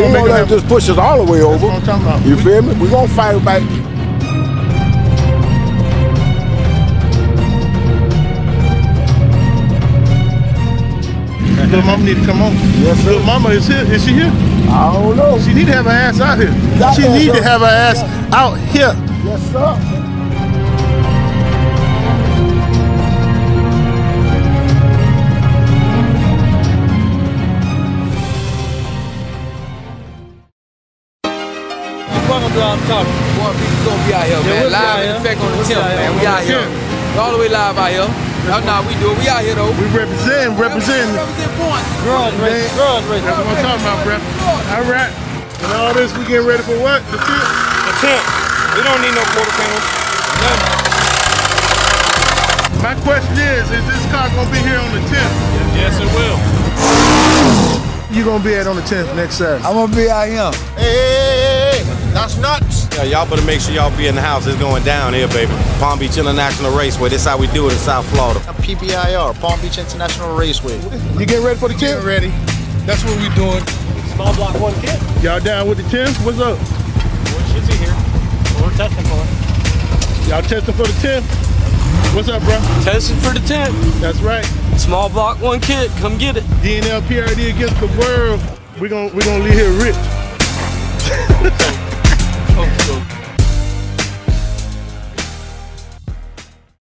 We ain't gonna let them just push us all the way over. That's what I'm talking about. You feel me? We gonna fight about. Little mama need to come on. Yes, sir. Little mama is here. Is she here? I don't know. She need to have her ass out here. She need to have her ass out here. Yes, sir. Boy, we gonna be out here, man. Live in effect on the 10th, man. We out here. We all the way live out here. Nah, we do it. We out here, though. We represent points. Girls race. That's what I'm talking about, bro. All right. And all this, we getting ready for what? The 10th? The 10th. We don't need no quarter panels. Nothing. My question is this car gonna be here on the 10th? Yes, it will. You gonna be at on the 10th next Saturday? I'm gonna be out here. Hey, that's nuts. Yeah, y'all better make sure y'all be in the house. It's going down here, baby. Palm Beach International Raceway. This is how we do it in South Florida. PBIR, Palm Beach International Raceway. You getting ready for the 10th? Ready. That's what we doing. Small block 1 kit. Y'all down with the 10th? What's up? We're shizzy here. We're testing for it. Y'all testing for the 10th? What's up, bro? Testing for the 10th. That's right. Small block 1 kit. Come get it. DNL PRD against the world. We're gonna leave here rich.